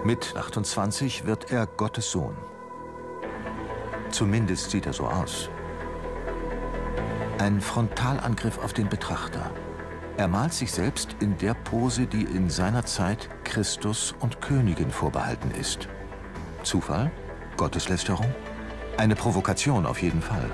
Mit 28 wird er Gottes Sohn. Zumindest sieht er so aus. Ein Frontalangriff auf den Betrachter. Er malt sich selbst in der Pose, die in seiner Zeit Christus und Königin vorbehalten ist. Zufall? Gotteslästerung? Eine Provokation auf jeden Fall.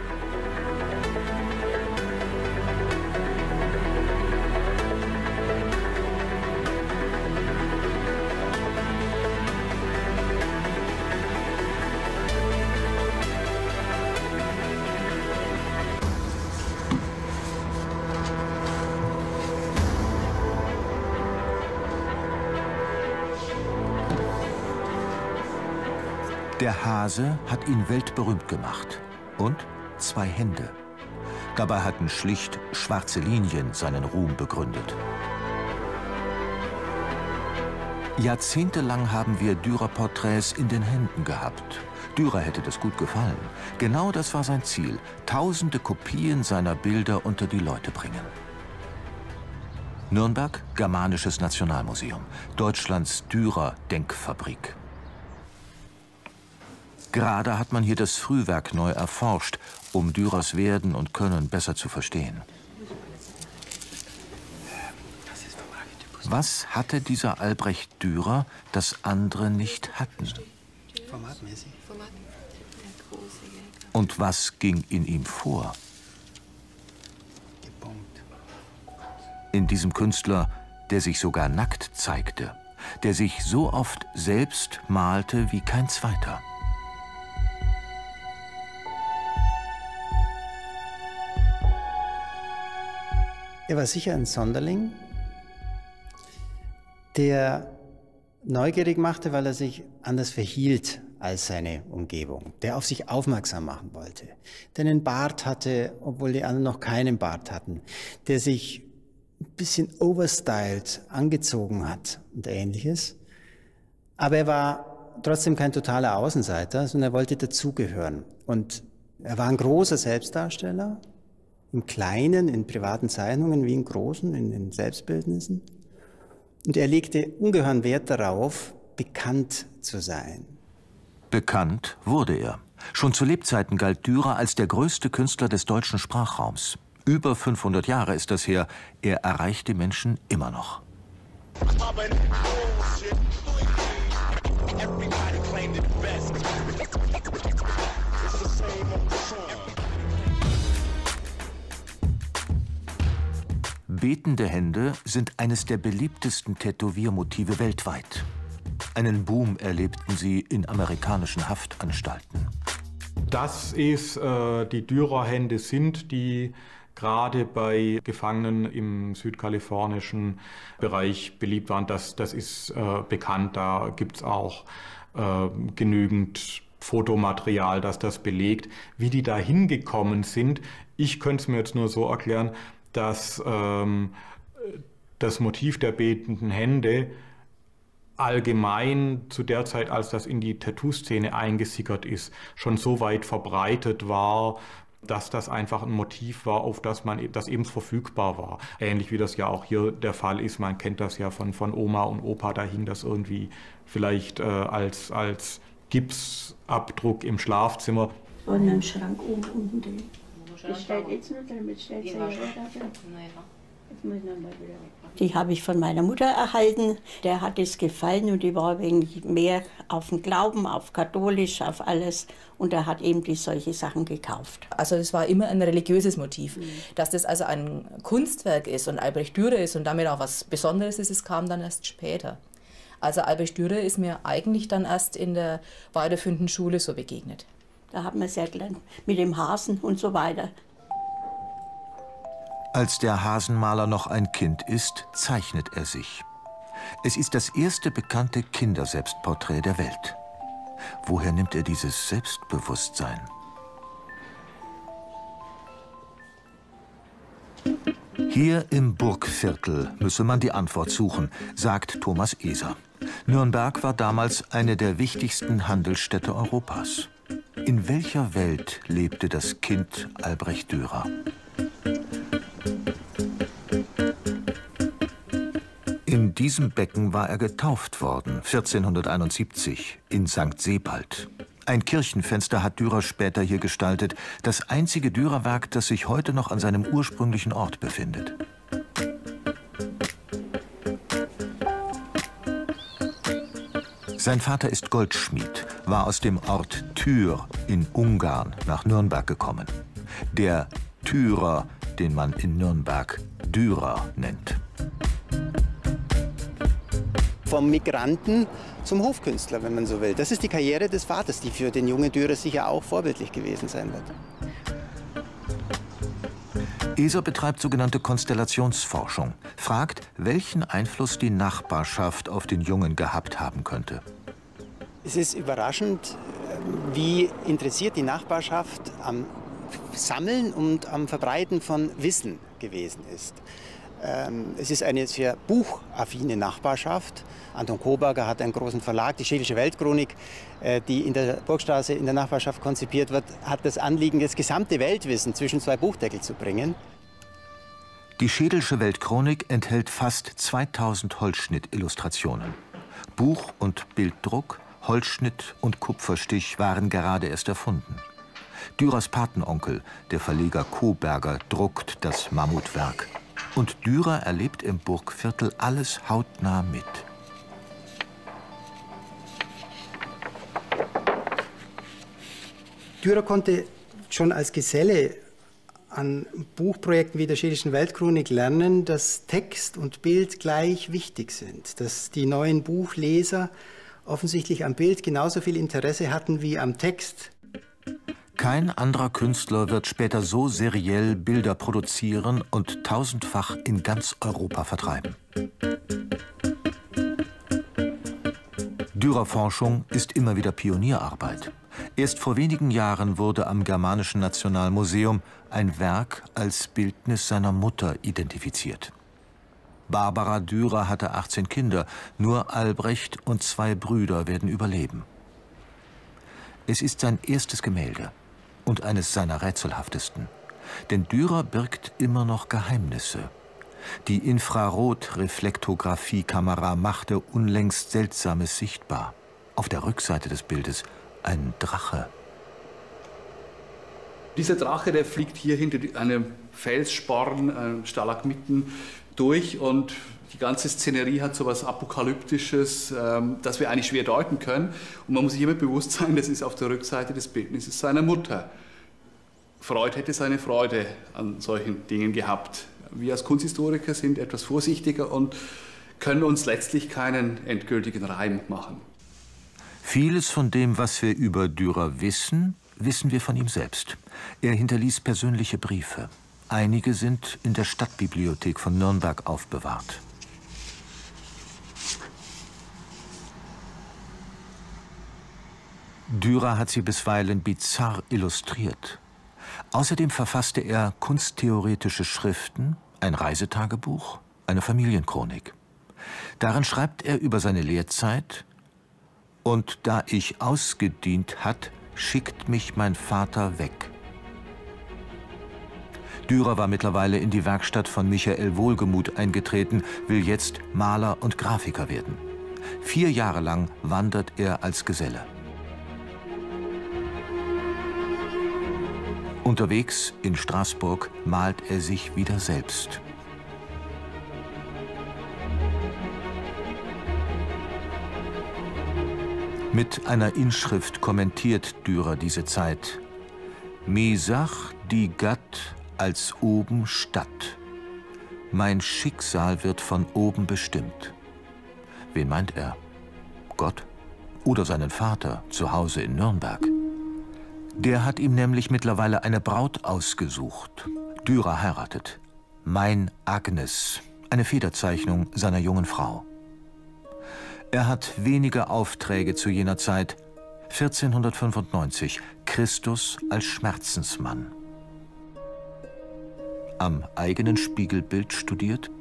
Der Hase hat ihn weltberühmt gemacht. Und 2 Hände. Dabei hatten schlicht schwarze Linien seinen Ruhm begründet. Jahrzehntelang haben wir Dürer-Porträts in den Händen gehabt. Dürer hätte das gut gefallen. Genau das war sein Ziel. Tausende Kopien seiner Bilder unter die Leute bringen. Nürnberg, Germanisches Nationalmuseum. Deutschlands Dürer-Denkfabrik. Gerade hat man hier das Frühwerk neu erforscht, um Dürers Werden und Können besser zu verstehen. Was hatte dieser Albrecht Dürer, das andere nicht hatten? Und was ging in ihm vor? In diesem Künstler, der sich sogar nackt zeigte, der sich so oft selbst malte wie kein zweiter. Er war sicher ein Sonderling, der neugierig machte, weil er sich anders verhielt als seine Umgebung, der auf sich aufmerksam machen wollte, der einen Bart hatte, obwohl die anderen noch keinen Bart hatten, der sich ein bisschen overstyled angezogen hat und Ähnliches. Aber er war trotzdem kein totaler Außenseiter, sondern er wollte dazugehören. Und er war ein großer Selbstdarsteller, im Kleinen, in privaten Zeichnungen, wie im Großen, in den Selbstbildnissen. Und er legte ungeheuren Wert darauf, bekannt zu sein. Bekannt wurde er. Schon zu Lebzeiten galt Dürer als der größte Künstler des deutschen Sprachraums. Über 500 Jahre ist das her. Er erreicht die Menschen immer noch. Betende Hände sind eines der beliebtesten Tätowiermotive weltweit. Einen Boom erlebten sie in amerikanischen Haftanstalten. Dass es die Dürer-Hände sind, die gerade bei Gefangenen im südkalifornischen Bereich beliebt waren, das ist bekannt. Da gibt es auch genügend Fotomaterial, das das belegt. Wie die da hingekommen sind, ich könnte es mir jetzt nur so erklären, dass das Motiv der betenden Hände allgemein zu der Zeit, als das in die Tattoo-Szene eingesickert ist, schon so weit verbreitet war, dass das einfach ein Motiv war, auf das eben verfügbar war. Ähnlich wie das ja auch hier der Fall ist. Man kennt das ja von Oma und Opa, da hing das irgendwie vielleicht als Gipsabdruck im Schlafzimmer. Und im Schrank oben unten drin. Das steht jetzt noch drin, das steht sehr drin. Die habe ich von meiner Mutter erhalten. Der hat es gefallen und die war wegen mehr auf den Glauben, auf katholisch, auf alles. Und er hat eben solche Sachen gekauft. Also es war immer ein religiöses Motiv. Dass das also ein Kunstwerk ist und Albrecht Dürer ist und damit auch was Besonderes ist, es kam dann erst später. Also Albrecht Dürer ist mir eigentlich dann erst in der weiterführenden Schule so begegnet. Da hat man es ja gelernt, mit dem Hasen und so weiter. Als der Hasenmaler noch ein Kind ist, zeichnet er sich. Es ist das erste bekannte Kinderselbstporträt der Welt. Woher nimmt er dieses Selbstbewusstsein? Hier im Burgviertel müsse man die Antwort suchen, sagt Thomas Eser. Nürnberg war damals eine der wichtigsten Handelsstädte Europas. In welcher Welt lebte das Kind Albrecht Dürer? In diesem Becken war er getauft worden, 1471, in St. Sebald. Ein Kirchenfenster hat Dürer später hier gestaltet, das einzige Dürerwerk, das sich heute noch an seinem ursprünglichen Ort befindet. Sein Vater ist Goldschmied, war aus dem Ort Thür in Ungarn nach Nürnberg gekommen. Der Thürer, den man in Nürnberg Dürer nennt. Vom Migranten zum Hofkünstler, wenn man so will. Das ist die Karriere des Vaters, die für den jungen Dürer sicher auch vorbildlich gewesen sein wird. Eser betreibt sogenannte Konstellationsforschung, fragt, welchen Einfluss die Nachbarschaft auf den Jungen gehabt haben könnte. Es ist überraschend, wie interessiert die Nachbarschaft am Sammeln und am Verbreiten von Wissen gewesen ist. Es ist eine sehr buchaffine Nachbarschaft. Anton Koberger hat einen großen Verlag, die Schädische Weltchronik, die in der Burgstraße in der Nachbarschaft konzipiert wird, hat das Anliegen, das gesamte Weltwissen zwischen zwei Buchdeckel zu bringen. Die Schädische Weltchronik enthält fast 2000 Holzschnittillustrationen. Buch- und Bilddruck, Holzschnitt und Kupferstich waren gerade erst erfunden. Dürers Patenonkel, der Verleger Koberger, druckt das Mammutwerk. Und Dürer erlebt im Burgviertel alles hautnah mit. Dürer konnte schon als Geselle an Buchprojekten wie der Schädischen Weltchronik lernen, dass Text und Bild gleich wichtig sind. Dass die neuen Buchleser offensichtlich am Bild genauso viel Interesse hatten wie am Text. Kein anderer Künstler wird später so seriell Bilder produzieren und tausendfach in ganz Europa vertreiben. Dürer-Forschung ist immer wieder Pionierarbeit. Erst vor wenigen Jahren wurde am Germanischen Nationalmuseum ein Werk als Bildnis seiner Mutter identifiziert. Barbara Dürer hatte 18 Kinder, nur Albrecht und 2 Brüder werden überleben. Es ist sein erstes Gemälde und eines seiner rätselhaftesten. Denn Dürer birgt immer noch Geheimnisse. Die Infrarot-Reflektografie-Kamera machte unlängst Seltsames sichtbar. Auf der Rückseite des Bildes ein Drache. Dieser Drache, der fliegt hier hinter einem Felssporn, Stalagmiten durch und die ganze Szenerie hat so etwas Apokalyptisches, das wir eigentlich schwer deuten können. Und man muss sich immer bewusst sein, das ist auf der Rückseite des Bildnisses seiner Mutter. Freud hätte seine Freude an solchen Dingen gehabt. Wir als Kunsthistoriker sind etwas vorsichtiger und können uns letztlich keinen endgültigen Reim machen. Vieles von dem, was wir über Dürer wissen, wissen wir von ihm selbst. Er hinterließ persönliche Briefe. Einige sind in der Stadtbibliothek von Nürnberg aufbewahrt. Dürer hat sie bisweilen bizarr illustriert. Außerdem verfasste er kunsttheoretische Schriften, ein Reisetagebuch, eine Familienchronik. Darin schreibt er über seine Lehrzeit: Und da ich ausgedient hat, schickt mich mein Vater weg. Dürer war mittlerweile in die Werkstatt von Michael Wohlgemuth eingetreten, will jetzt Maler und Grafiker werden. 4 Jahre lang wandert er als Geselle. Unterwegs in Straßburg malt er sich wieder selbst. Mit einer Inschrift kommentiert Dürer diese Zeit: Mi sach die Gatt als oben Stadt. Mein Schicksal wird von oben bestimmt. Wen meint er? Gott? Oder seinen Vater zu Hause in Nürnberg? Der hat ihm nämlich mittlerweile eine Braut ausgesucht. Dürer heiratet. Mein Agnes, eine Federzeichnung seiner jungen Frau. Er hat wenige Aufträge zu jener Zeit. 1495, Christus als Schmerzensmann. Am eigenen Spiegelbild studiert.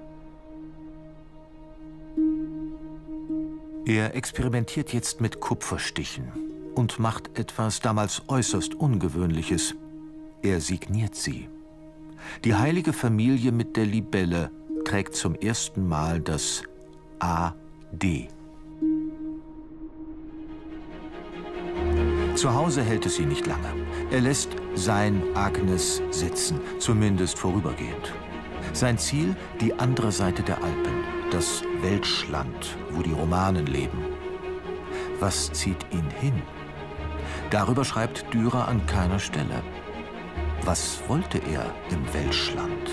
Er experimentiert jetzt mit Kupferstichen und macht etwas damals äußerst Ungewöhnliches. Er signiert sie. Die heilige Familie mit der Libelle, trägt zum ersten Mal das AD. Zu Hause hält es ihn nicht lange. Er lässt sein Agnes sitzen, zumindest vorübergehend. Sein Ziel, die andere Seite der Alpen, das Welschland, wo die Romanen leben. Was zieht ihn hin? Darüber schreibt Dürer an keiner Stelle. Was wollte er im Welschland?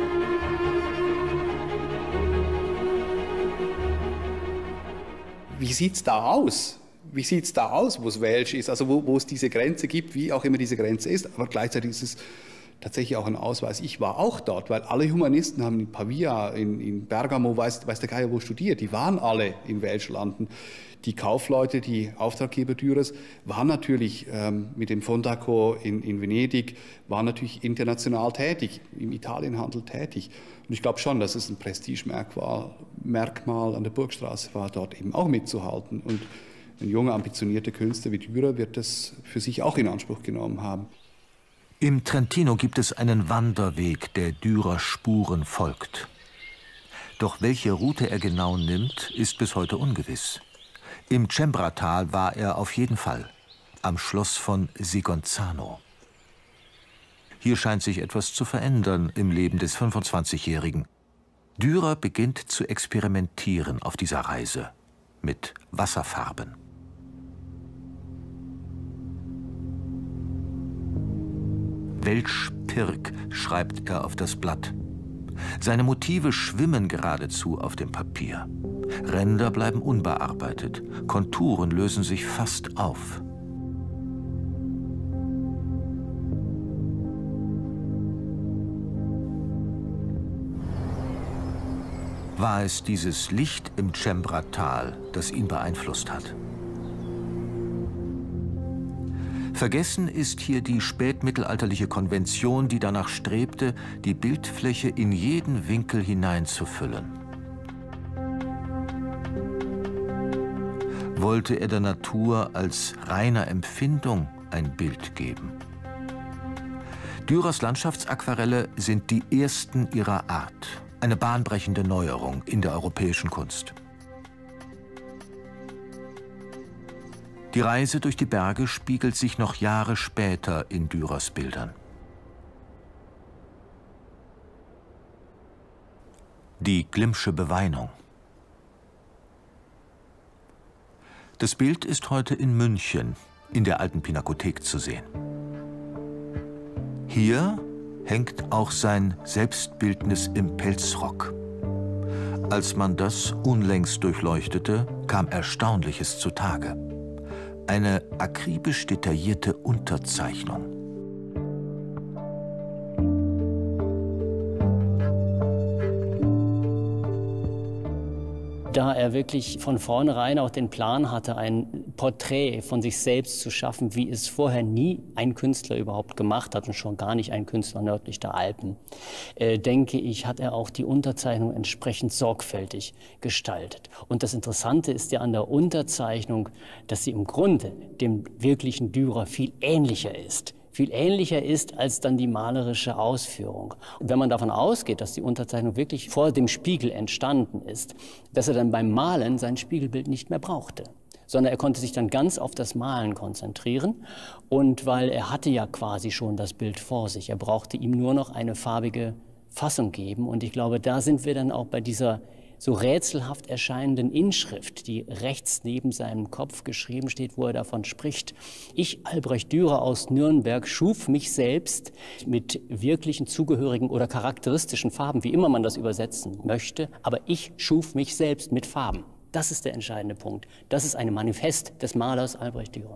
Wie sieht es da aus? Wie sieht es da aus, wo es Welsch ist? Also wo es diese Grenze gibt, wie auch immer diese Grenze ist. Aber gleichzeitig ist es tatsächlich auch ein Ausweis. Ich war auch dort, weil alle Humanisten haben in Pavia, in Bergamo, weiß der Geier wo studiert. Die waren alle in Welschlanden. Die Kaufleute, die Auftraggeber Dürers, waren natürlich mit dem Fondaco in Venedig, waren natürlich international tätig, im Italienhandel tätig. Und ich glaube schon, dass es ein Prestigemerkmal an der Burgstraße war, dort eben auch mitzuhalten. Und ein junger, ambitionierter Künstler wie Dürer wird das für sich auch in Anspruch genommen haben. Im Trentino gibt es einen Wanderweg, der Dürer Spuren folgt. Doch welche Route er genau nimmt, ist bis heute ungewiss. Im Cembratal war er auf jeden Fall, am Schloss von Sigonzano. Hier scheint sich etwas zu verändern im Leben des 25-Jährigen. Dürer beginnt zu experimentieren auf dieser Reise mit Wasserfarben. Welsch-Pirk schreibt er auf das Blatt. Seine Motive schwimmen geradezu auf dem Papier. Ränder bleiben unbearbeitet, Konturen lösen sich fast auf. War es dieses Licht im Cembratal, das ihn beeinflusst hat? Vergessen ist hier die spätmittelalterliche Konvention, die danach strebte, die Bildfläche in jeden Winkel hineinzufüllen. Wollte er der Natur als reiner Empfindung ein Bild geben? Dürers Landschaftsaquarelle sind die ersten ihrer Art, eine bahnbrechende Neuerung in der europäischen Kunst. Die Reise durch die Berge spiegelt sich noch Jahre später in Dürers Bildern. Die Glimsche Beweinung. Das Bild ist heute in München, in der Alten Pinakothek zu sehen. Hier hängt auch sein Selbstbildnis im Pelzrock. Als man das unlängst durchleuchtete, kam Erstaunliches zutage. Eine akribisch detaillierte Unterzeichnung. Da er wirklich von vornherein auch den Plan hatte, ein Porträt von sich selbst zu schaffen, wie es vorher nie ein Künstler überhaupt gemacht hat und schon gar nicht ein Künstler nördlich der Alpen, denke ich, hat er auch die Unterzeichnung entsprechend sorgfältig gestaltet. Und das Interessante ist ja an der Unterzeichnung, dass sie im Grunde dem wirklichen Dürer viel ähnlicher ist als dann die malerische Ausführung. Und wenn man davon ausgeht, dass die Unterzeichnung wirklich vor dem Spiegel entstanden ist, dass er dann beim Malen sein Spiegelbild nicht mehr brauchte, sondern er konnte sich dann ganz auf das Malen konzentrieren. Und weil er hatte ja quasi schon das Bild vor sich, er brauchte ihm nur noch eine farbige Fassung geben. Und ich glaube, da sind wir dann auch bei dieser so rätselhaft erscheinenden Inschrift, die rechts neben seinem Kopf geschrieben steht, wo er davon spricht: Ich, Albrecht Dürer aus Nürnberg, schuf mich selbst mit wirklichen zugehörigen oder charakteristischen Farben, wie immer man das übersetzen möchte, aber ich schuf mich selbst mit Farben. Das ist der entscheidende Punkt. Das ist ein Manifest des Malers Albrecht Dürer.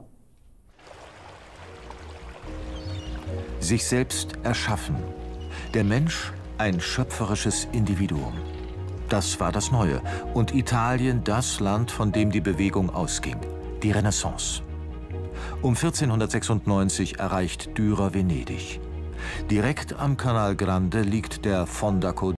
Sich selbst erschaffen. Der Mensch ein schöpferisches Individuum. Das war das Neue und Italien das Land, von dem die Bewegung ausging, die Renaissance. Um 1496 erreicht Dürer Venedig. Direkt am Canal Grande liegt der Fondaco